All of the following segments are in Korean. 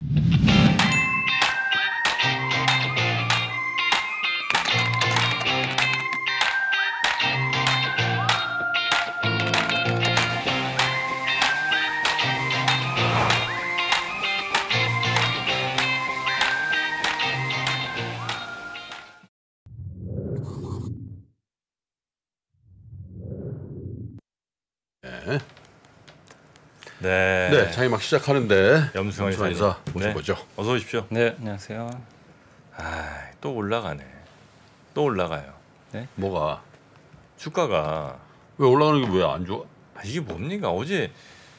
네, 장이 막 시작하는데 염승환 이사 모셔보죠. 네. 어서 오십시오. 네, 안녕하세요. 또 올라가네. 또 올라가요. 네? 뭐가? 주가가 왜 올라가는 게 왜 안 좋아? 이게 뭡니까? 어제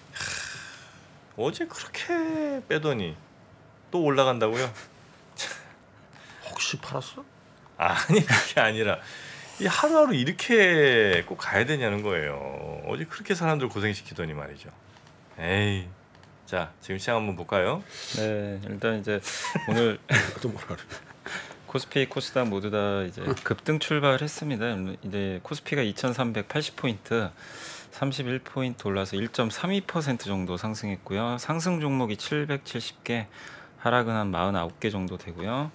그렇게 빼더니 또 올라간다고요? 혹시 팔았어? 아니 그게 아니라 이 하루하루 이렇게 꼭 가야 되냐는 거예요. 어제 그렇게 사람들 고생시키더니 말이죠. 에이. 자, 지금 시장 한번 볼까요? 네, 일단 이제 오늘 또 뭐라 그래? 코스피, 코스닥 모두 다 이제 급등 출발했습니다. 이제 코스피가 2,380포인트, 31포인트 올라서 1.32% 정도 상승했고요. 상승 종목이 770개, 하락은 한 49개 정도 되고요.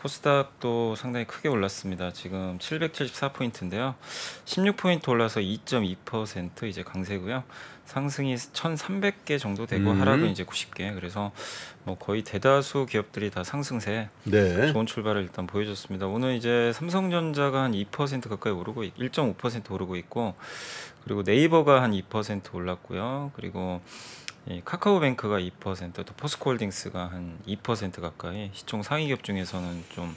코스닥도 상당히 크게 올랐습니다. 지금 774포인트인데요. 16포인트 올라서 2.2% 이제 강세고요. 상승이 1,300개 정도 되고 하락은 이제 90개. 그래서 뭐 거의 대다수 기업들이 다 상승세. 네. 좋은 출발을 일단 보여줬습니다. 오늘 이제 삼성전자가 한 2% 가까이 오르고 1.5% 오르고 있고, 그리고 네이버가 한 2% 올랐고요. 그리고 카카오뱅크가 2%, 또 포스코홀딩스가 한 2% 가까이 시총 상위 기업 중에서는 좀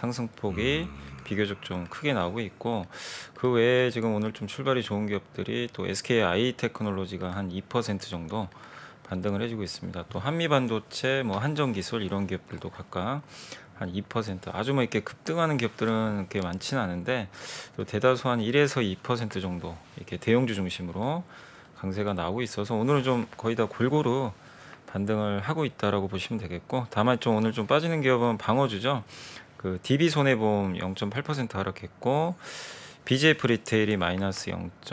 상승폭이 비교적 좀 크게 나오고 있고, 그 외에 지금 오늘 좀 출발이 좋은 기업들이 또 SKI테크놀로지가 한 2% 정도 반등을 해주고 있습니다. 또 한미반도체, 뭐 한전기술 이런 기업들도 각각 한 2%, 아주 뭐 이렇게 급등하는 기업들은 그렇게 많지는 않은데 또 대다수 한 1에서 2% 정도 이렇게 대형주 중심으로 강세가 나오고 있어서 오늘은 좀 거의 다 골고루 반등을 하고 있다라고 보시면 되겠고, 다만 좀 오늘 좀 빠지는 기업은 방어주죠. 그 DB손해보험 0.8% 하락했고, BJF 리테일이 마이너스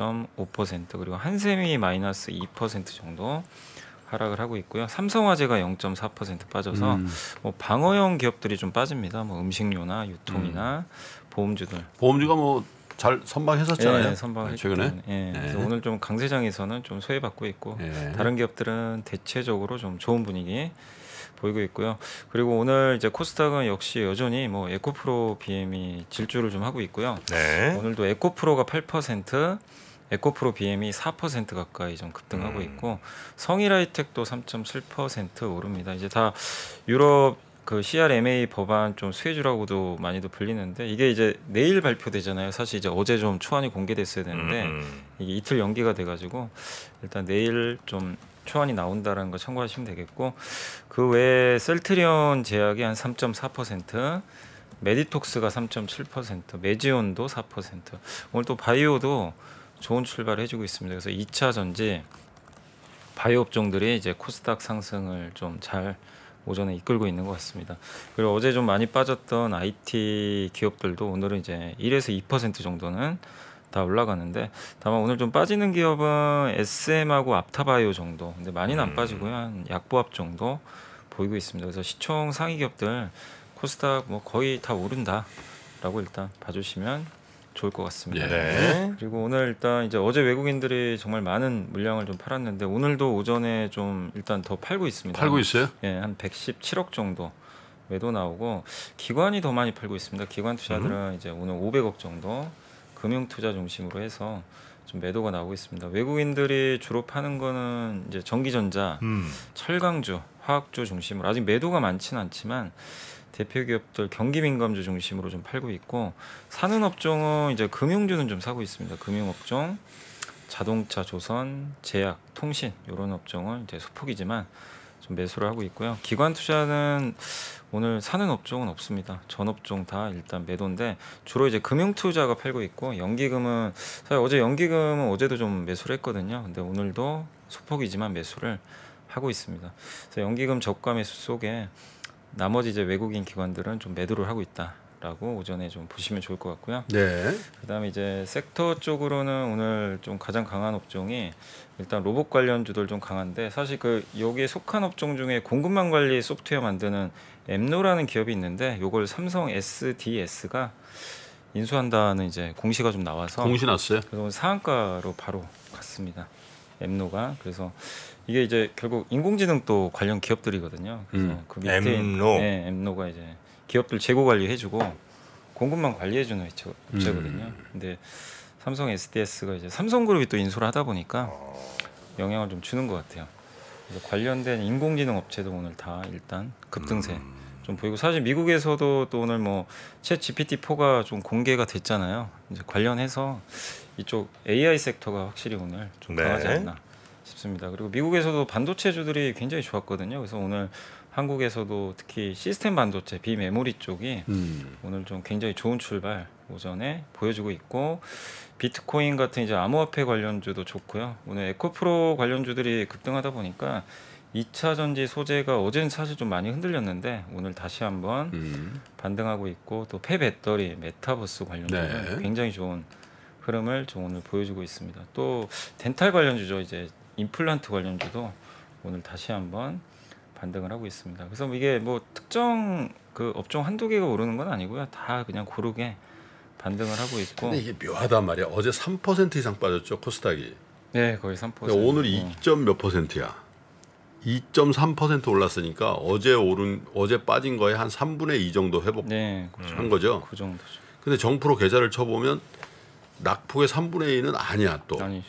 0.5%, 그리고 한샘이 마이너스 2% 정도 하락을 하고 있고요. 삼성화재가 0.4% 빠져서 뭐 방어형 기업들이 좀 빠집니다. 뭐 음식료나 유통이나 보험주들. 보험주가 뭐 잘 선방했었잖아요. 네, 선방했기 최근에. 때문에. 네. 그래서 오늘 좀 강세장에서는 좀 소외받고 있고, 다른 기업들은 대체적으로 좀 좋은 분위기 보이고 있고요. 그리고 오늘 이제 코스닥은 역시 여전히 뭐 에코프로 BM이 질주를 좀 하고 있고요. 네. 오늘도 에코프로가 8%, 에코프로 BM이 4% 가까이 좀 급등하고 있고, 성일하이텍도 3.7% 오릅니다. 이제 다 유럽 그 CRMA 법안 좀 수혜주라고도 많이도 불리는데, 이게 이제 내일 발표되잖아요. 사실 이제 어제 좀 초안이 공개됐어야 되는데 이게 이틀 연기가 돼가지고 일단 내일 좀 초안이 나온다라는 거 참고하시면 되겠고, 그 외에 셀트리온 제약이 한 3.4%, 메디톡스가 3.7%, 메지온도 4%. 오늘 또 바이오도 좋은 출발을 해주고 있습니다. 그래서 2차 전지 바이오 업종들이 이제 코스닥 상승을 좀 잘 오전에 이끌고 있는 것 같습니다. 그리고 어제 좀 많이 빠졌던 IT 기업들도 오늘은 이제 1에서 2% 정도는 다 올라가는데, 다만 오늘 좀 빠지는 기업은 SM하고 앞타바이오 정도, 근데 많이는 안 빠지고요. 한 약보합 정도 보이고 있습니다. 그래서 시총 상위 기업들 코스닥 뭐 거의 다 오른다라고 일단 봐주시면 좋을 것 같습니다. 네. 그리고 오늘 일단 이제 어제 외국인들이 정말 많은 물량을 좀 팔았는데, 오늘도 오전에 좀 일단 더 팔고 있습니다. 팔고 있어요? 예, 한 117억 정도 매도 나오고, 기관이 더 많이 팔고 있습니다. 기관 투자들은 이제 오늘 500억 정도 금융 투자 중심으로 해서 좀 매도가 나오고 있습니다. 외국인들이 주로 파는 거는 이제 전기전자, 철강주, 화학주 중심으로 아직 매도가 많지는 않지만 대표 기업들 경기민감주 중심으로 좀 팔고 있고, 사는 업종은 이제 금융주는 좀 사고 있습니다. 금융업종, 자동차, 조선, 제약, 통신 이런 업종은 이제 소폭이지만 좀 매수를 하고 있고요. 기관 투자는 오늘 사는 업종은 없습니다. 전 업종 다 일단 매도인데 주로 이제 금융투자가 팔고 있고, 연기금은 사실 어제 연기금은 어제도 좀 매수를 했거든요. 근데 오늘도 소폭이지만 매수를 하고 있습니다. 그래서 연기금 저가 매수 속에 나머지 이제 외국인 기관들은 좀 매도를 하고 있다라고 있다라고 오전에 좀 보시면 좋을 것 같고요. 네. 그다음에 이제 섹터 쪽으로는 오늘 좀 가장 강한 업종이 일단 로봇 관련주들 좀 강한데 사실 그 여기에 속한 업종 중에 공급망 관리 소프트웨어 만드는 엠노라는 기업이 있는데 요걸 삼성 SDS가 인수한다는 이제 공시가 좀 나와서 공시 났어요. 그래서 오늘 상한가로 바로 갔습니다. 엠노가 그래서 이게 이제 결국 인공지능 또 관련 기업들이거든요. 그래서 그 밑에 엠노. 네, 엠노가 이제 기업들 재고 관리해주고 공급망 관리해주는 업체거든요. 근데 삼성 SDS가 이제 삼성그룹이 또 인수를 하다 보니까 영향을 좀 주는 것 같아요. 그래서 관련된 인공지능 업체도 오늘 다 일단 급등세 좀 보이고 사실 미국에서도 또 오늘 뭐챗 GPT-4가 좀 공개가 됐잖아요. 이제 관련해서 이쪽 AI 섹터가 확실히 오늘 좀 강하지 네. 않나 싶습니다. 그리고 미국에서도 반도체주들이 굉장히 좋았거든요. 그래서 오늘 한국에서도 특히 시스템 반도체 비메모리 쪽이 오늘 좀 굉장히 좋은 출발 오전에 보여주고 있고 비트코인 같은 이제 암호화폐 관련주도 좋고요. 오늘 에코프로 관련주들이 급등하다 보니까 2차 전지 소재가 어제는 사실 좀 많이 흔들렸는데 오늘 다시 한번 반등하고 있고 또 폐배터리 메타버스 관련주는 네. 굉장히 좋은 흐름을 좀 오늘 보여주고 있습니다. 또 덴탈 관련주죠. 이제 임플란트 관련주도 오늘 다시 한번 반등을 하고 있습니다. 그래서 이게 뭐 특정 그 업종 한두 개가 오르는 건 아니고요. 다 그냥 고르게 반등을 하고 있고. 근데 이게 묘하단 말이야. 어제 3% 이상 빠졌죠 코스닥이. 네, 거의 3%. 근데 오늘 2점 몇 %야. 2.3% 올랐으니까 어제 빠진 거에 한 3분의 2 정도 회복한 네, 거죠. 그 정도죠. 근데 정프로 계좌를 쳐보면 낙폭의 3분의 2는 아니야 또. 아니죠.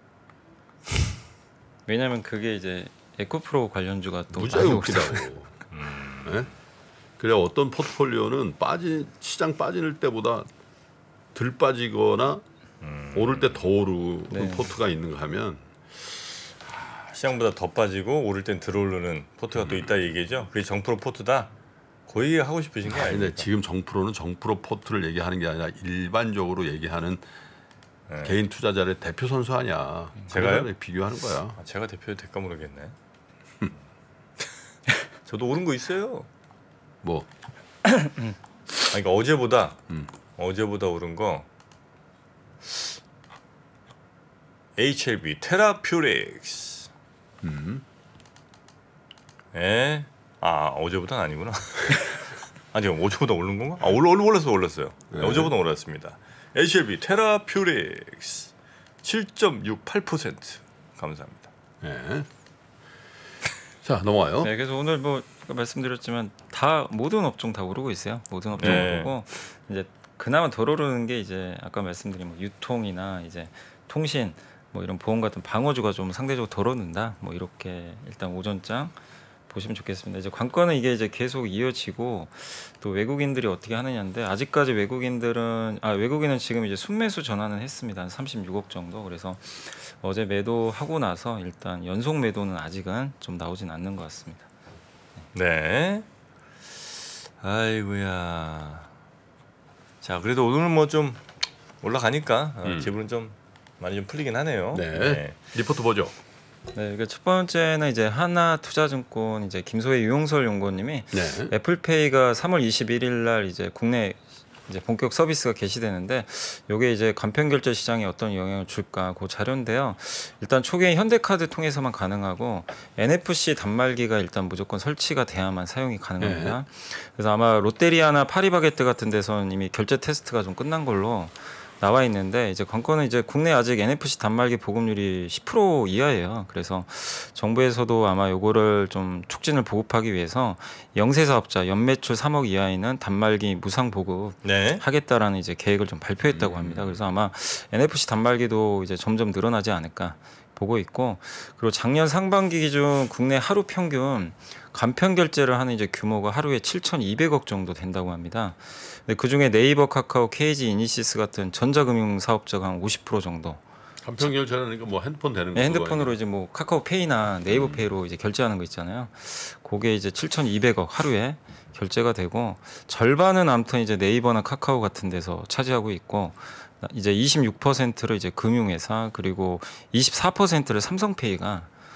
왜냐하면 그게 이제 에코프로 관련주가 또 무지하게 많이 웃기다고. 네? 그래 어떤 포트폴리오는 시장 빠질 때보다 덜 빠지거나 오를 때 더 오르는 네. 포트가 있는가 하면 시장보다 더 빠지고 오를 땐 들어오르는 포트가 또 있다 얘기죠. 그게 정프로 포트다. 거의 하고 싶으신 게 근데 아닙니까? 지금 정프로는 정프로 포트를 얘기하는 게 아니라 일반적으로 얘기하는 네. 개인 투자자의 대표 선수 아니야. 제가요? 그거랑 비교하는 거야. 아, 제가 대표도 될까 모르겠네. 저도 오른 거 있어요. 뭐 그러니까 어제보다 오른 거 HLB 테라퓨렉스. 예? 아 어제보다는 아니구나. 아니 어제보다 오른 건가? 아 올랐어요. 네. 어제보다 올랐습니다. HLB 테라퓨렉스 7.68% 감사합니다. 예. 자 넘어가요. 네, 그래서 오늘 뭐 아까 말씀드렸지만 다 모든 업종 다 오르고 있어요. 모든 업종 네. 오르고 이제 그나마 덜 오르는 게 이제 아까 말씀드린 뭐 유통이나 이제 통신 뭐 이런 보험 같은 방어주가 좀 상대적으로 덜 오른다. 뭐 이렇게 일단 오전장 보시면 좋겠습니다. 이제 관건은 이게 이제 계속 이어지고 또 외국인들이 어떻게 하느냐인데 아직까지 외국인은 지금 이제 순매수 전환은 했습니다. 한 36억 정도. 그래서 어제 매도하고 나서 일단 연속 매도는 아직은 좀 나오진 않는 것 같습니다. 네. 아이고야. 자 그래도 오늘은 뭐 좀 올라가니까 기분은 좀 많이 좀 풀리긴 하네요. 네. 리포트 보죠. 네, 첫 번째는 이제 하나투자증권 이제 김소혜 유용설 연구원님이 네. 애플페이가 3월 21일 날 이제 국내 이제 본격 서비스가 개시되는데 이게 이제 간편 결제 시장에 어떤 영향을 줄까 그 자료인데요. 일단 초기에 현대카드 통해서만 가능하고 NFC 단말기가 일단 무조건 설치가 돼야만 사용이 가능합니다. 그래서 아마 롯데리아나 파리바게뜨 같은 데서는 이미 결제 테스트가 좀 끝난 걸로 나와 있는데 이제 관건은 이제 국내 아직 NFC 단말기 보급률이 10% 이하예요. 그래서 정부에서도 아마 요거를 좀 촉진을 보급하기 위해서 영세 사업자 연매출 3억 이하에는 단말기 무상 보급 네. 하겠다라는 이제 계획을 좀 발표했다고 합니다. 그래서 아마 NFC 단말기도 이제 점점 늘어나지 않을까 보고 있고 그리고 작년 상반기 기준 국내 하루 평균 간편 결제를 하는 이제 규모가 하루에 7,200억 정도 된다고 합니다. 근데 그 중에 네이버, 카카오, KG, 이니시스 같은 전자금융 사업자가 한 50% 정도. 간편 결제라는 게 뭐 핸드폰 되는 거. 네, 핸드폰으로 이제 뭐 카카오페이나 네이버페이로 이제 결제하는 거 있잖아요. 그게 이제 7,200억 하루에 결제가 되고 절반은 아무튼 이제 네이버나 카카오 같은 데서 차지하고 있고 이제 26%를 이제 금융회사 그리고 24%를 삼성페이가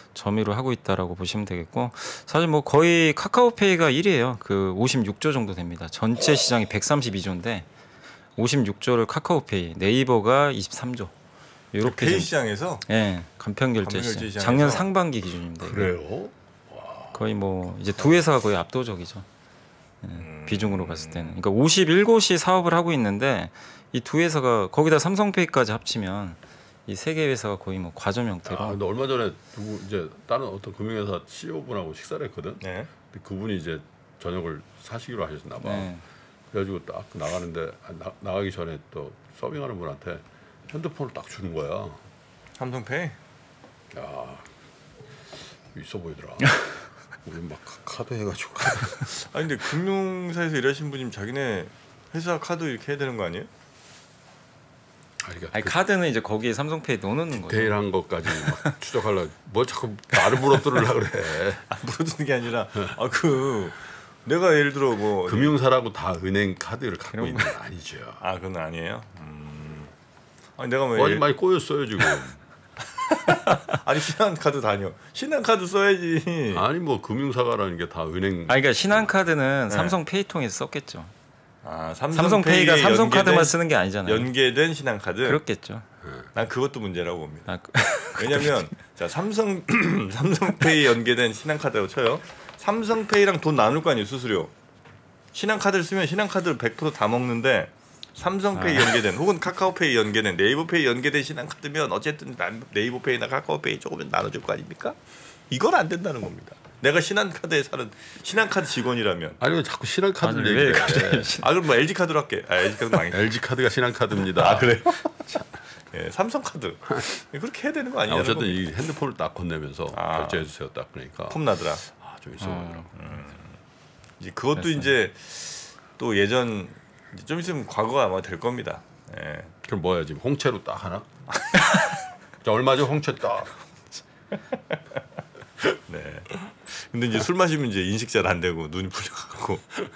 점유를 하고 있다라고 보시면 되겠고 사실 뭐 거의 카카오페이가 1위에요. 그 56조 정도 됩니다. 전체 시장이 132조인데 56조를 카카오페이, 네이버가 23조. 이렇게 페이 시장에서 예, 간편 결제 간편 결제 시장. 시장에서? 작년 상반기 기준입니다. 이게. 그래요? 거의 뭐 이제 두 회사가 거의 압도적이죠. 예, 비중으로 봤을 때는. 그러니까 51곳이 사업을 하고 있는데 이 두 회사가 거기다 삼성페이까지 합치면 이 세 개 회사가 거의 뭐 과점 형태로. 근데 얼마 전에 누구 이제 다른 어떤 금융회사 CEO분하고 식사를 했거든. 네. 근데 그분이 이제 저녁을 사시기로 하셨나 봐. 네. 그래가지고 딱 나가는데 나가기 전에 또 서빙하는 분한테 핸드폰을 딱 주는 거야. 삼성페이. 야 있어 보이더라. 우리 막 카드 해가지고. 아니 근데 금융사에서 일하신 분이면 자기네 회사 카드 이렇게 해야 되는 거 아니에요? 그러니까 아니 카드는 이제 거기에 삼성페이 넣어놓는 거죠. 디테일한 것까지 막 추적하려. 뭘 자꾸 나를 물어뜯으려 그래. 물어주는 게 아니라 내가 예를 들어 뭐 금융사라고 다 은행 카드를 갖고 그런 있는 건 아니죠. 그건 아니에요. 아니 내가 뭐 많이 많이 꼬였어요 지금. 아니 신한카드 다녀. 신한카드 써야지. 아니 뭐 금융사가라는 게 다 은행. 그러니까 신한카드는 네. 삼성페이 통해서 썼겠죠. 삼성페이가 삼성카드만 쓰는 게 아니잖아요. 연계된 신한카드. 그렇겠죠. 난 그것도 문제라고 봅니다. 그- 왜냐면 자 삼성페이 연계된 신한카드라고 쳐요. 삼성페이랑 돈 나눌 거 아니에요 수수료. 신한카드를 쓰면 신한카드를 100% 다 먹는데 삼성페이 연계된 혹은 카카오페이 연계된 네이버페이 연계된 신한카드면 어쨌든 네이버페이나 카카오페이 조금은 나눠줄 거 아닙니까? 이건 안 된다는 겁니다. 내가 신한카드에 사는 신한카드 직원이라면 아니 왜 자꾸 신한카드를 아니, 왜 얘기해? 갑자기 그럼 뭐 LG카드로 할게. LG카드 망했어. LG카드가 신한카드입니다. 그래? 예, 삼성카드 그렇게 해야 되는 거 아니냐? 어쨌든 이 핸드폰을 딱 건네면서 아. 결제해 주세요 딱 그러니까 폼 나더라. 좀 있어 보이더라고. 이제 그것도 그랬어요. 이제 또 예전 이제 좀 있으면 과거가 아마 될 겁니다. 예. 그럼 뭐야 지금 홍채로 딱 하나? 자, 얼마죠 홍채 딱. 네. 근데 이제 술 마시면 이제 인식 잘 안 되고 눈이 풀려갖고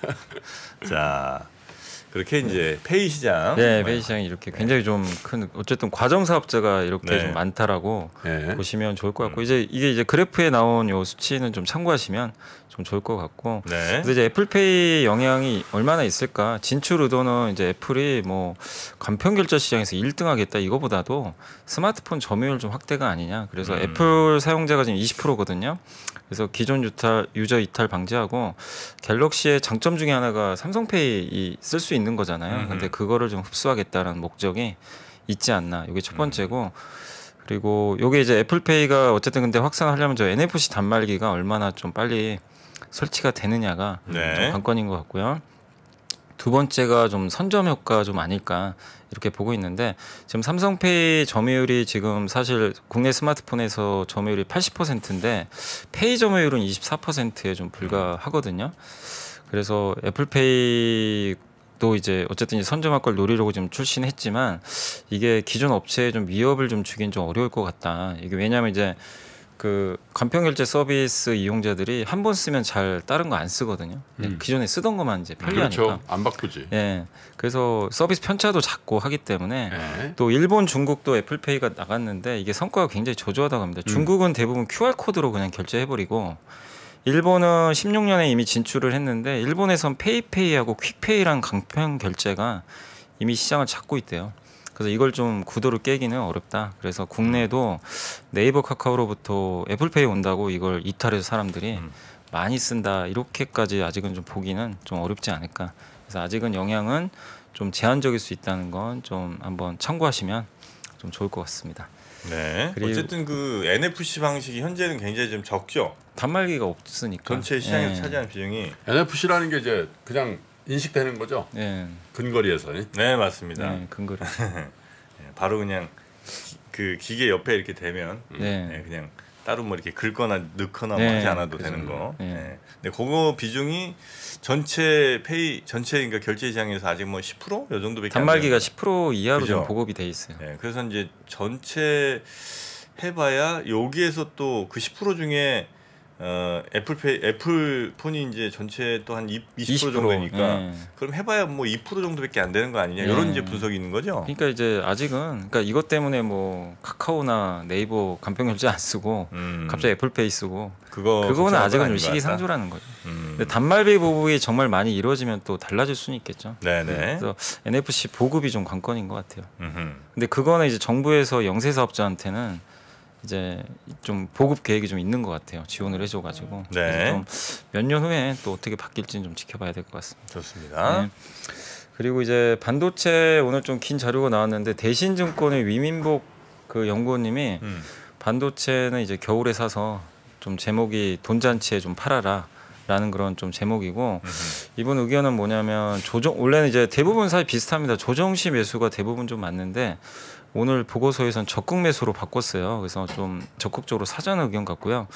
자 그렇게 이제 페이 시장. 네, 페이 시장이 이렇게 굉장히 좀 큰 어쨌든 과정 사업자가 이렇게 네. 좀 많다라고 네. 보시면 좋을 것 같고 이제 이게 그래프에 나온 요 수치는 좀 참고하시면 좀 좋을 것 같고 네. 그래서 이제 애플페이 영향이 얼마나 있을까? 진출 의도는 이제 애플이 뭐 간편 결제 시장에서 1등하겠다 이거보다도 스마트폰 점유율 좀 확대가 아니냐. 그래서 애플 사용자가 지금 20%거든요. 그래서 기존 유저 이탈 방지하고 갤럭시의 장점 중에 하나가 삼성페이 쓸 수 있는 거잖아요. 근데 그거를 좀 흡수하겠다는 목적이 있지 않나. 이게 첫 번째고 그리고 요게 이제 애플페이가 어쨌든 근데 확산하려면 저 NFC 단말기가 얼마나 좀 빨리 설치가 되느냐가 네. 좀 관건인 것 같고요. 두 번째가 좀 선점 효과 좀 아닐까 이렇게 보고 있는데 지금 삼성페이 점유율이 지금 사실 국내 스마트폰에서 점유율이 80%인데 페이 점유율은 24%에 좀 불과하거든요. 그래서 애플페이도 이제 어쨌든 이제 선점 효과를 노리려고 지금 출시는 했지만 이게 기존 업체에 좀 위협을 좀 주긴 좀 어려울 것 같다. 이게 왜냐하면 이제 그 간편결제 서비스 이용자들이 한 번 쓰면 잘 다른 거 안 쓰거든요. 기존에 쓰던 것만 이제 편리하니까. 그렇죠. 안 바꾸지. 예. 그래서 서비스 편차도 작고 하기 때문에 네. 또 일본, 중국도 애플페이가 나갔는데 이게 성과가 굉장히 저조하다고 합니다. 중국은 대부분 QR 코드로 그냥 결제해버리고 일본은 16년에 이미 진출을 했는데 일본에선 페이페이하고 퀵페이랑 간편 결제가 이미 시장을 잡고 있대요. 그래서 이걸 좀 구도를 깨기는 어렵다. 그래서 국내에도 네이버 카카오로부터 애플페이 온다고 이걸 이탈해서 사람들이 많이 쓴다. 이렇게까지 아직은 좀 보기는 좀 어렵지 않을까. 그래서 아직은 영향은 좀 제한적일 수 있다는 건 좀 한번 참고하시면 좀 좋을 것 같습니다. 네. 그리고- 어쨌든 그 NFC 방식이 현재는 굉장히 좀 적죠. 단말기가 없으니까. 전체 시장에 예. 차지하는 비중이. NFC라는 게 이제 그냥 인식되는 거죠. 예. 근거리에서. 네 맞습니다. 네, 근거리. 예, 바로 그냥 그 기계 옆에 이렇게 대면 네. 예, 그냥 따로 뭐 이렇게 긁거나 넣거나 네, 하지 않아도 그죠. 되는 거. 네. 예. 근데 그거 비중이 전체 그러니까 결제 시장에서 아직 뭐 10%? 요 정도밖에 단말기가 안 10% 이하로 그죠? 좀 보급이 돼 있어요. 돼요. 예, 그래서 이제 전체 해봐야 여기에서 또 그 10% 중에 애플폰이 이제 전체 또 한 20% 정도니까 네. 그럼 해봐야 뭐 2% 정도밖에 안 되는 거 아니냐 이런 이제 분석이 있는 거죠. 그러니까 이제 아직은 그러니까 이것 때문에 뭐 카카오나 네이버 간편결제 안 쓰고 갑자기 애플페이 쓰고 그거는 아직은 좀 시기상조라는 거죠. 근데 단말비 보급이 정말 많이 이루어지면 또 달라질 수는 있겠죠. 네네. 그래서 NFC 보급이 좀 관건인 것 같아요. 근데 그거는 이제 정부에서 영세 사업자한테는 이제 좀 보급 계획이 좀 있는 것 같아요. 지원을 해줘가지고. 네. 좀 몇 년 후에 또 어떻게 바뀔지는 좀 지켜봐야 될 것 같습니다. 좋습니다. 네. 그리고 이제 반도체 오늘 좀 긴 자료가 나왔는데 대신증권의 위민복 그 연구원님이 반도체는 이제 겨울에 사서 좀 제목이 돈잔치에 좀 팔아라라는 그런 좀 제목이고 이번 의견은 뭐냐면 원래는 이제 대부분 사실 비슷합니다. 조정시 매수가 대부분 좀 맞는데 오늘 보고서에선 적극 매수로 바꿨어요. 그래서 좀 적극적으로 사자는 의견 같고요.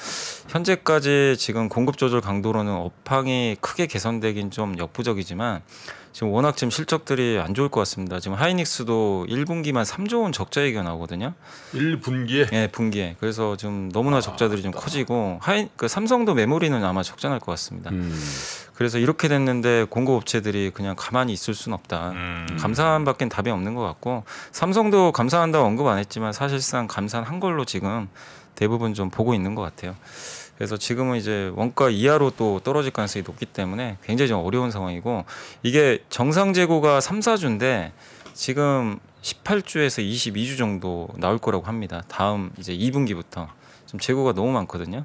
현재까지 지금 공급 조절 강도로는 업황이 크게 개선되긴 좀 역부족이지만 지금 워낙 지금 실적들이 안 좋을 것 같습니다. 지금 하이닉스도 1분기만 3조 원 적자 얘기가 나오거든요. 1분기에? 네, 분기에. 그래서 지금 너무나 적자들이 좀 커지고 삼성도 메모리는 아마 적자 날 것 같습니다. 그래서 이렇게 됐는데 공급업체들이 그냥 가만히 있을 수는 없다. 감산밖엔 답이 없는 것 같고 삼성도 감산한다고 언급 안 했지만 사실상 감산한 걸로 지금 대부분 좀 보고 있는 것 같아요. 그래서 지금은 이제 원가 이하로 또 떨어질 가능성이 높기 때문에 굉장히 좀 어려운 상황이고 이게 정상 재고가 3, 4주인데 지금 18주에서 22주 정도 나올 거라고 합니다. 다음 이제 2분기부터 좀 재고가 너무 많거든요.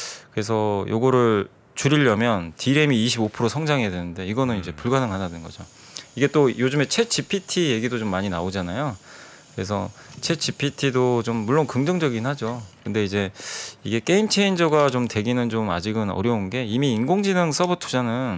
그래서 요거를 줄이려면 D램이 25% 성장해야 되는데 이거는 이제 불가능하다는 거죠. 이게 또 요즘에 챗 GPT 얘기도 좀 많이 나오잖아요. 그래서 챗 GPT도 좀 물론 긍정적이긴 하죠. 근데 이제 이게 게임 체인저가 좀 되기는 좀 아직은 어려운 게 이미 인공지능 서버 투자는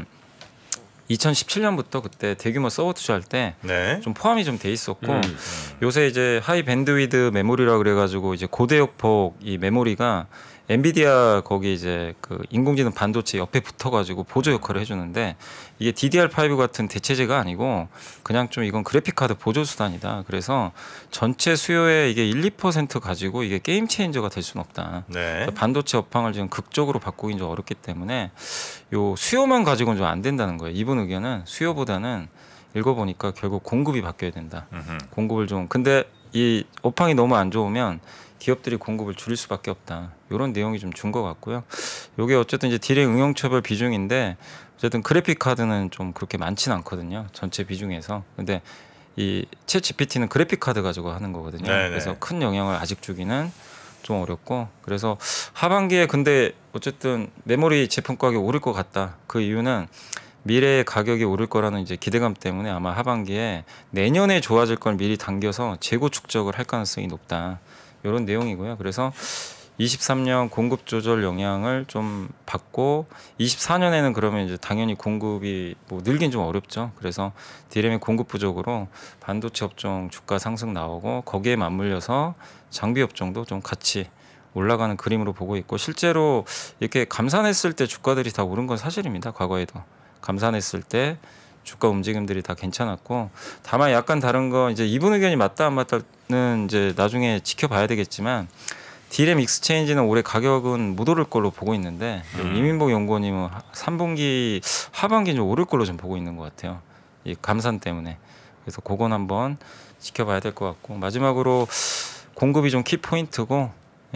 2017년부터 그때 대규모 서버 투자할 때 좀 포함이 좀 돼 있었고 요새 이제 하이 밴드위드 메모리라 그래가지고 이제 고대역폭 이 메모리가 엔비디아 거기 이제 그 인공지능 반도체 옆에 붙어가지고 보조 역할을 해주는데 이게 DDR5 같은 대체제가 아니고 그냥 좀 이건 그래픽 카드 보조 수단이다. 그래서 전체 수요의 이게 1, 2% 가지고 이게 게임 체인저가 될 수는 없다. 네. 반도체 업황을 지금 극적으로 바꾸긴 좀 어렵기 때문에 요 수요만 가지고는 좀 안 된다는 거예요. 이분 의견은 수요보다는 읽어보니까 결국 공급이 바뀌어야 된다. 공급을 좀 근데 이 업황이 너무 안 좋으면 기업들이 공급을 줄일 수밖에 없다. 이런 내용이 좀 준 것 같고요. 이게 어쨌든 이제 딜의 응용처별 비중인데 어쨌든 그래픽 카드는 좀 그렇게 많지는 않거든요. 전체 비중에서. 근데 이 챗 GPT는 그래픽 카드 가지고 하는 거거든요. 네네. 그래서 큰 영향을 아직 주기는 좀 어렵고 그래서 하반기에 근데 어쨌든 메모리 제품 가격이 오를 것 같다. 그 이유는 미래의 가격이 오를 거라는 이제 기대감 때문에 아마 하반기에 내년에 좋아질 걸 미리 당겨서 재고 축적을 할 가능성이 높다. 이런 내용이고요. 그래서 23년 공급 조절 영향을 좀 받고 24년에는 그러면 이제 당연히 공급이 뭐 늘긴 좀 어렵죠. 그래서 디램의 공급 부족으로 반도체 업종 주가 상승 나오고 거기에 맞물려서 장비 업종도 좀 같이 올라가는 그림으로 보고 있고 실제로 이렇게 감산했을 때 주가들이 다 오른 건 사실입니다. 과거에도 감산했을 때 주가 움직임들이 다 괜찮았고 다만 약간 다른 건 이제 이분 의견이 맞다 안 맞다는 이제 나중에 지켜봐야 되겠지만 디램 익스체인지는 올해 가격은 못 오를 걸로 보고 있는데 이민복 연구원님은 3분기 하반기는 좀 오를 걸로 좀 보고 있는 것 같아요. 이 감산 때문에. 그래서 그건 한번 지켜봐야 될 것 같고 마지막으로 공급이 좀 키포인트고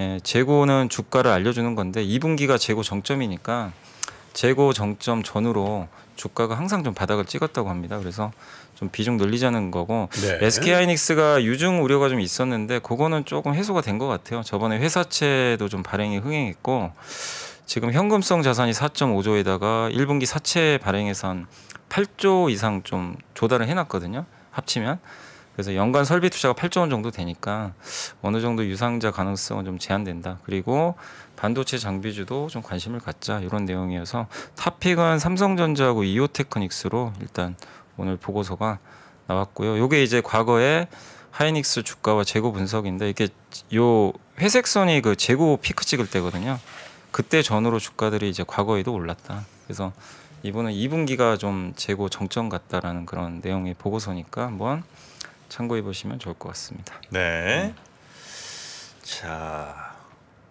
재고는 주가를 알려주는 건데 2분기가 재고 정점이니까 재고 정점 전후로 주가가 항상 좀 바닥을 찍었다고 합니다. 그래서 좀 비중 늘리자는 거고 네. SK하이닉스가 유증 우려가 좀 있었는데 그거는 조금 해소가 된 것 같아요. 저번에 회사채도 좀 발행이 흥행했고 지금 현금성 자산이 4.5조에다가 1분기 사채 발행해서 한 8조 이상 좀 조달을 해놨거든요. 합치면. 그래서 연간 설비 투자가 8조 원 정도 되니까 어느 정도 유상자 가능성은 좀 제한된다. 그리고 반도체 장비주도 좀 관심을 갖자 이런 내용이어서 탑픽은 삼성전자하고 이오테크닉스로 일단 오늘 보고서가 나왔고요. 요게 이제 과거에 하이닉스 주가와 재고 분석인데 이게 요 회색선이 그 재고 피크 찍을 때거든요. 그때 전후로 주가들이 이제 과거에도 올랐다. 그래서 이번은 2분기가 좀 재고 정점 같다라는 그런 내용의 보고서니까 한번 참고해 보시면 좋을 것 같습니다. 네. 자,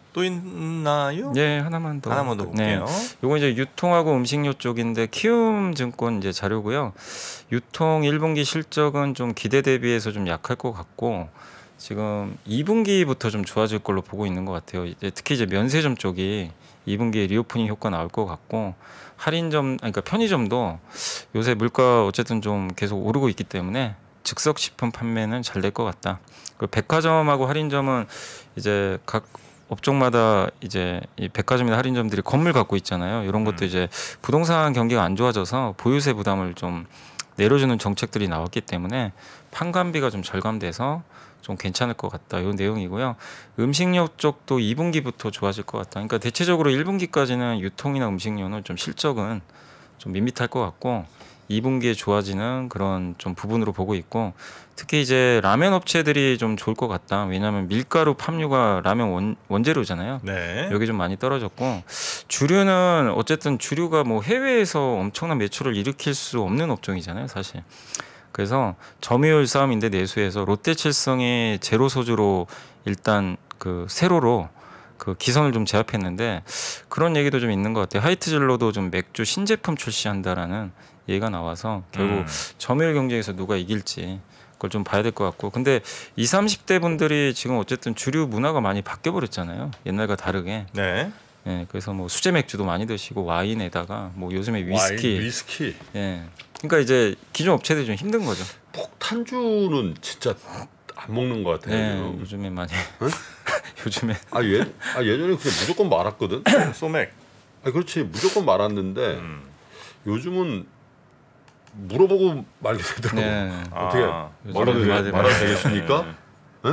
또 있나요? 네, 하나만 더 볼게요. 요거 이제 유통하고 음식료 쪽인데 키움증권 이제 자료고요. 유통 1분기 실적은 좀 기대 대비해서 좀 약할 것 같고 지금 2분기부터 좀 좋아질 걸로 보고 있는 것 같아요. 이제 특히 이제 면세점 쪽이 2분기에 리오프닝 효과 나올 것 같고 할인점, 그러니까 편의점도 요새 물가 어쨌든 좀 계속 오르고 있기 때문에 즉석 식품 판매는 잘 될 것 같다. 그리고 백화점하고 할인점은 이제 각 업종마다 이제 이 백화점이나 할인점들이 건물 갖고 있잖아요. 이런 것도 이제 부동산 경기가 안 좋아져서 보유세 부담을 좀 내려주는 정책들이 나왔기 때문에 판관비가 좀 절감돼서 좀 괜찮을 것 같다. 이 내용이고요. 음식료 쪽도 2분기부터 좋아질 것 같다. 그러니까 대체적으로 1분기까지는 유통이나 음식료는 좀 실적은 좀 밋밋할 것 같고 2분기에 좋아지는 그런 좀 부분으로 보고 있고 특히 이제 라면 업체들이 좀 좋을 것 같다. 왜냐하면 밀가루 팜유가 라면 원재료잖아요. 네. 여기 좀 많이 떨어졌고 주류는 어쨌든 주류가 뭐 해외에서 엄청난 매출을 일으킬 수 없는 업종이잖아요, 사실. 그래서 점유율 싸움인데 내수에서 롯데칠성이 제로 소주로 일단 그 세로로 그 기선을 좀 제압했는데 그런 얘기도 좀 있는 것 같아요. 하이트진로도 좀 맥주 신제품 출시한다라는 얘기가 나와서 결국 점유율 경쟁에서 누가 이길지 그걸 좀 봐야 될 것 같고 근데 20, 30대 분들이 지금 어쨌든 주류 문화가 많이 바뀌어 버렸잖아요. 옛날과 다르게. 네. 예, 그래서 뭐 수제 맥주도 많이 드시고 와인에다가 뭐 요즘에 위스키. 예. 그러니까 이제 기존 업체들이 좀 힘든 거죠. 폭탄주는 진짜 안 먹는 것 같아요. 네, 요즘에 많이. 요즘에. 예전에 그냥 무조건 말았거든. 소맥. 그렇지 무조건 말았는데 요즘은 물어보고 말게 되더라고. 네. 어떻게 말아도 되겠습니까? 네?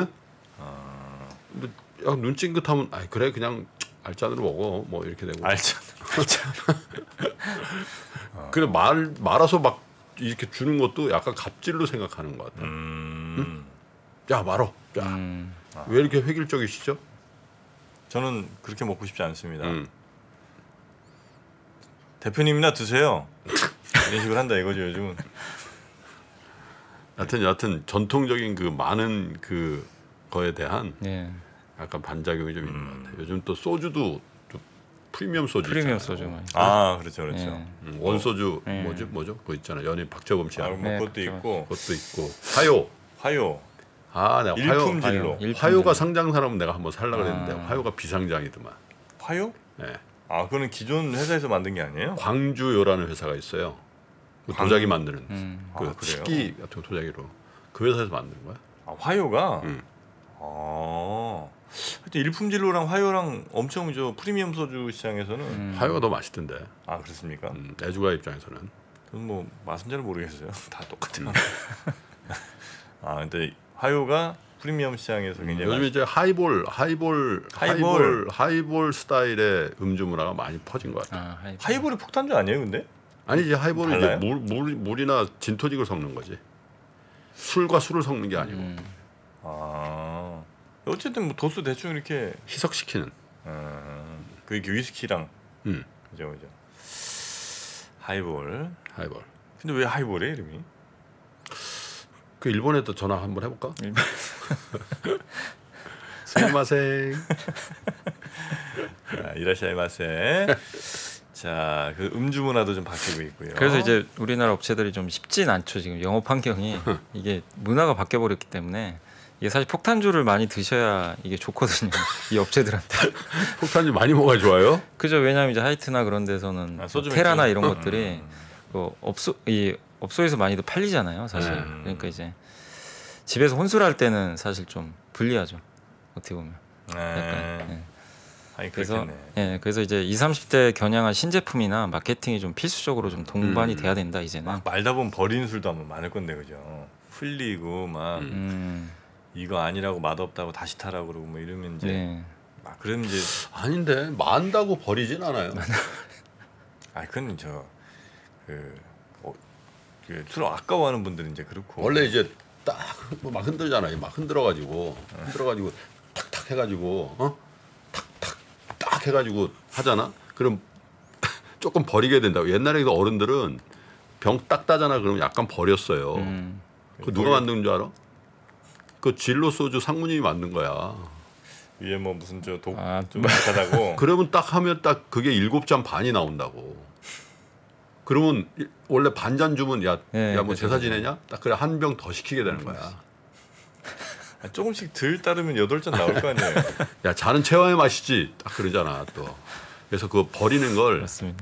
야, 눈 찡긋하면 그래 그냥 알짠으로 먹어 뭐 이렇게 되고. 알짠. 그래 말아서 막 이렇게 주는 것도 약간 갑질로 생각하는 것 같아. 응? 야 말어. 왜 이렇게 획일적이시죠? 저는 그렇게 먹고 싶지 않습니다. 대표님이나 드세요. 이런 식으로 한다 이거죠 요즘은. 여하튼 전통적인 그 많은 그 거에 대한 네. 약간 반작용이 좀 있는 것 같아요. 요즘 또 소주도 또 프리미엄 소주 프리미엄 있잖아요. 소주 많이. 그렇죠. 네. 원소주 네. 뭐죠? 그거 있잖아요. 연예인 박재범 씨 하는 뭐 네, 그것도 있고. 그것도 있고 화요. 내가 일품진로. 화요가 상장 사람은 내가 한번 살라 그랬는데 화요가 비상장이더만. 화요? 네. 그거는 기존 회사에서 만든 게 아니에요? 광주요라는 회사가 있어요. 그 도자기 만드는 그 그래요? 식기 같은 거 도자기로 그 회사에서 만든 거야. 화요가. 응. 하여튼 일품진로랑 화요랑 엄청 저 프리미엄 소주 시장에서는 화요가 더 맛있던데. 그렇습니까? 애주가 입장에서는. 저는 뭐 맛은 잘 모르겠어요. 다 똑같아요. 근데 화요가 프리미엄 시장에서 굉장히 요즘 이제 하이볼 스타일의 음주 문화가 많이 퍼진 것 같아요. 하이볼이 폭탄주 아니에요, 근데? 아니지 하이볼은 달라요? 이제 물이나 진토닉을 섞는 거지. 술과 술을 섞는 게 아니고 어쨌든 뭐 도수 대충 이렇게 희석시키는. 그게 위스키랑 음. 그죠. 하이볼. 근데 왜 하이볼이에요, 이름이? 그 일본에도 전화 한번 해볼까? 스미마셍. 이라시아이마세. 자, 그 음주 문화도 좀 바뀌고 있고요. 그래서 이제 우리나라 업체들이 좀 쉽진 않죠. 지금 영업 환경이 이게 문화가 바뀌어 버렸기 때문에 이게 사실 폭탄주를 많이 드셔야 이게 좋거든요. 이 업체들한테. 폭탄주 많이 먹어야 좋아요? 그죠. 왜냐하면 이제 하이트나 그런 데서는 소주 테라나 맥주. 이런 것들이 그 업소에서 많이도 팔리잖아요. 사실. 그러니까 이제 집에서 혼술할 때는 사실 좀 불리하죠. 어떻게 보면. 약간. 그래서 그래서 이제 20, 30대 겨냥한 신제품이나 마케팅이 좀 필수적으로 좀 동반이 돼야 된다 이제는. 말다 보면 버리는 술도 아마 많을 건데 그죠. 흘리고 막 이거 아니라고 맛없다고 다시 타라고 그러고 뭐 이러면 이제 막 그러면 이제 아닌데 만다고 버리진 않아요. 그건 술 아까워하는 분들은 이제 그렇고 원래 이제 딱 막 흔들잖아요. 막 흔들어가지고 탁탁 해가지고 탁탁 해가지고 하잖아. 그럼 조금 버리게 된다고. 옛날에 어른들은 병 딱 따잖아. 그러면 약간 버렸어요. 그 누가 만든 줄 알아? 그 진로 소주 상무님이 만든 거야. 위에 뭐 무슨 좀 아, 비슷하다고. 그러면 딱 하면 딱 그게 7잔 반이 나온다고. 그러면 원래 반잔 주면 야 네, 뭐 그렇죠. 제사 지내냐? 딱 그래 한 병 더 시키게 되는 거야. 조금씩 덜 따르면 8잔 나올 거 아니에요. 야 잔은 체화의 맛이지. 딱 그러잖아 또. 그래서 그거 버리는 걸 맞습니다.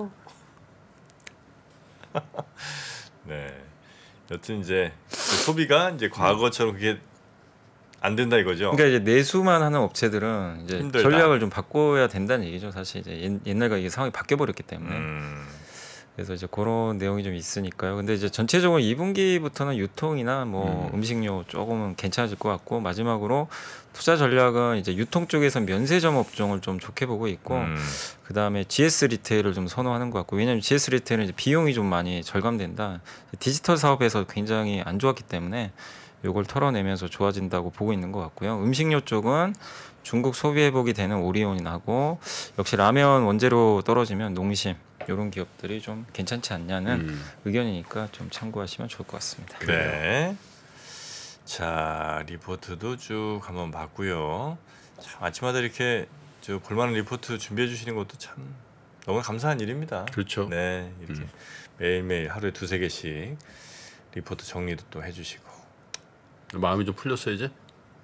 네. 여튼 이제 그 소비가 이제 과거처럼 그게 안 된다 이거죠. 그러니까 이제 내수만 하는 업체들은 이제 힘들다. 전략을 좀 바꿔야 된다는 얘기죠. 사실 이제 옛날과 이게 상황이 바뀌어 버렸기 때문에. 그래서 이제 그런 내용이 좀 있으니까요. 근데 이제 전체적으로 2분기부터는 유통이나 뭐 음식료 조금은 괜찮아질 것 같고, 마지막으로 투자 전략은 이제 유통 쪽에서 면세점 업종을 좀 좋게 보고 있고, 그 다음에 GS 리테일을 좀 선호하는 것 같고, 왜냐하면 GS 리테일은 이제 비용이 좀 많이 절감된다. 디지털 사업에서 굉장히 안 좋았기 때문에 요걸 털어내면서 좋아진다고 보고 있는 것 같고요. 음식료 쪽은 중국 소비 회복이 되는 오리온이 나고, 역시 라면 원재료 떨어지면 농심 이런 기업들이 좀 괜찮지 않냐는 의견이니까 좀 참고하시면 좋을 것 같습니다. 네. 자, 리포트도 쭉 한번 봤고요. 참 아침마다 이렇게 저 볼만한 리포트 준비해 주시는 것도 참 너무 감사한 일입니다. 그렇죠. 네, 이렇게 매일매일 하루에 2-3개씩 리포트 정리도 또 해주시고. 마음이 좀 풀렸어 이제?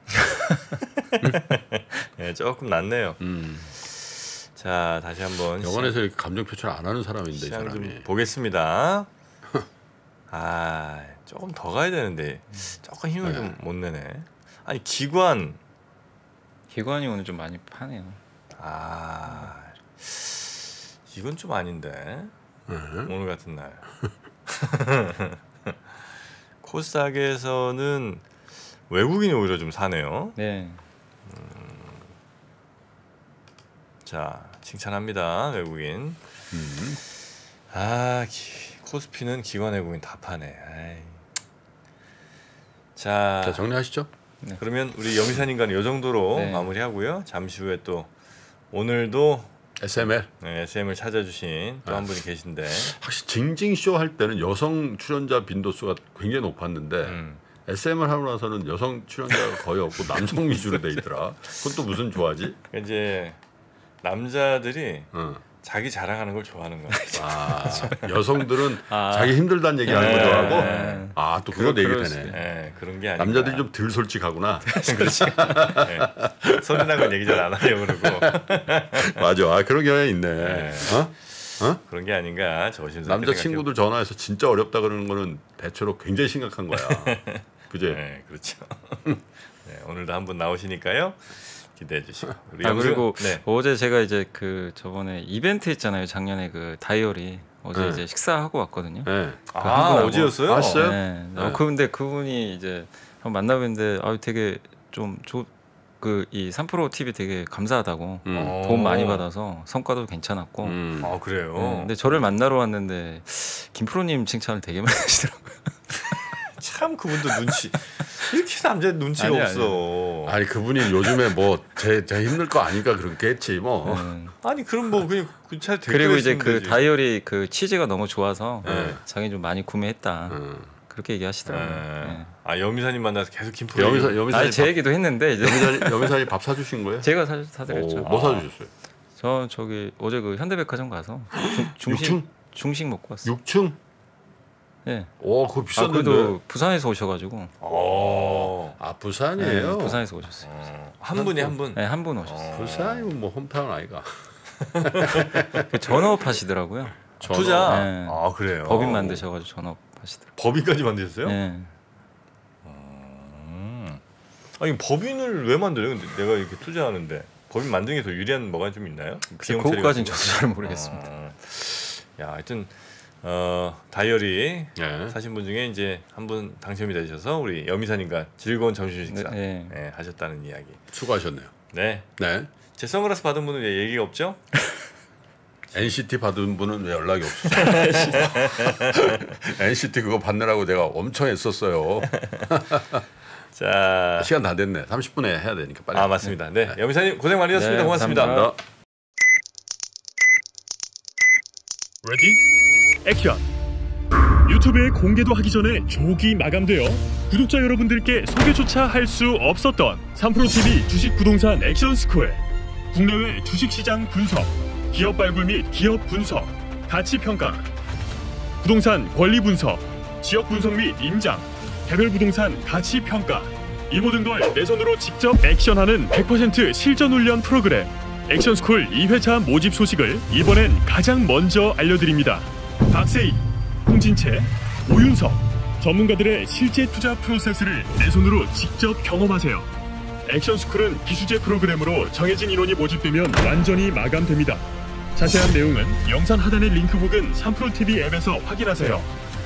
네, 조금 낫네요. 자, 다시 한번 영화에서 이렇게 감정 표출 안 하는 사람인데 이 시장 사람이. 좀 보겠습니다. 조금 더 가야 되는데 조금 힘을 좀 못 내네. 아니 기관이 오늘 좀 많이 파네요. 이건 좀 아닌데 오늘 같은 날. 코스닥에서는 외국인이 오히려 좀 사네요. 네. 자, 칭찬합니다 외국인. 코스피는 기관 외국인 다 파네. 아이. 자 정리하시죠. 그러면 우리 염이사님과는 이 정도로 네. 마무리하고요. 잠시 후에 또 오늘도 SML. SM을 찾아주신 또 한 분이 계신데 확실히 징징쇼 할 때는 여성 출연자 빈도수가 굉장히 높았는데 SM을 하고 나서는 여성 출연자가 거의 없고 남성 위주로 돼 있더라. 그건 또 무슨 좋아지? 이제 남자들이 자기 자랑하는 걸 좋아하는 거예요. 여성들은 자기 힘들다는 얘기 하는 거 좋아하고 또 그거 얘기 되네. 네, 그런 게 아니라 남자들이 좀 덜 솔직하구나. 그렇지. 네. 소리난 건 얘기 잘 안 하려고 그러고. 맞아. 그런 경향이 있네. 네. 어? 그런 게 아닌가 조심스럽게 남자 생각해보고. 친구들 전화해서 진짜 어렵다 그러는 거는 대체로 굉장히 심각한 거야. 그지? 네, 그렇죠. 네, 오늘도 한 분 나오시니까요. 기대해 주시고. 우리 영수- 그리고 네. 어제 제가 이제 그 저번에 이벤트 했잖아요. 작년에 그 다이어리 어제 이제 식사하고 왔거든요. 네. 한분하고. 어제였어요? 왔어요? 네. 네. 근데 그분이 이제 한번 만나뵀는데 되게 좀 이 3프로 TV 되게 감사하다고 도움 많이 받아서 성과도 괜찮았고. 그래요. 네, 근데 저를 만나러 왔는데 김프로님 칭찬을 되게 많이 하시더라고요. 참 그분도 눈치 이렇게 남자 눈치가 아니, 없어. 아니 그분이 요즘에 뭐 제 힘들 거 아니까 그렇겠지 뭐. 아니 그럼 뭐 그냥 차 그리고 이제 그 다이어리 그 취지가 너무 좋아서 네. 자기 좀 많이 구매했다. 그렇게 얘기하시더라고요. 네. 염이사님 만나서 계속 김프로. 여미사님 제 얘기도 했는데 이제 여미사님 밥 사주신 거예요? 제가 사드렸죠. 뭐 사주셨어요? 저기 어제 그 현대백화점 가서 육층? 중식 먹고 왔어요. 6층? 네. 그거 비싼데. 그래도 부산에서 오셔가지고. 부산이에요? 네, 부산에서 오셨어요. 한 분이 한 분. 네, 한 분 오셨어요. 부산이면 뭐 홈타운 아이가. 그 전업 하시더라고요. 투자. 네. 그래요. 법인 만드셔가지고 전업 하시더라고요. 법인까지 만드셨어요? 네. 아니 법인을 왜 만들어요? 근데 내가 이렇게 투자하는데 법인 만드는 게 더 유리한 뭐가 좀 있나요? 비용 처리 그거까지는 같은 저도 잘 모르겠습니다. 야, 하여튼 다이어리 네. 사신 분 중에 이제 한 분 당첨이 되셔서 우리 염이사님과 즐거운 점심 식사 네. 하셨다는 이야기. 수고하셨네요. 네. 네. 제 선글라스 받은 분은 왜 얘기가 없죠? NCT 받은 분은 왜 연락이 없어요? NCT 그거 받느라고 내가 엄청 애썼어요. 자, 시간 다 됐네. 30분에 해야 되니까 빨리. 맞습니다. 네, 염이사님 고생 많으셨습니다. 네, 고맙습니다. 감사합니다. Ready? 액션. 유튜브에 공개도 하기 전에 조기 마감되어 구독자 여러분들께 소개조차 할 수 없었던 3프로TV 주식부동산 액션스쿨. 국내외 주식시장 분석, 기업 발굴 및 기업 분석, 가치평가, 부동산 권리 분석, 지역 분석 및 임장, 개별 부동산 가치평가, 이 모든 걸 내 손으로 직접 액션하는 100% 실전훈련 프로그램 액션스쿨 2회차 모집 소식을 이번엔 가장 먼저 알려드립니다. 박세희, 홍진채, 오윤석 전문가들의 실제 투자 프로세스를 내 손으로 직접 경험하세요. 액션스쿨은 기수제 프로그램으로 정해진 인원이 모집되면 완전히 마감됩니다. 자세한 내용은 영상 하단의 링크 혹은 3프로TV 앱에서 확인하세요.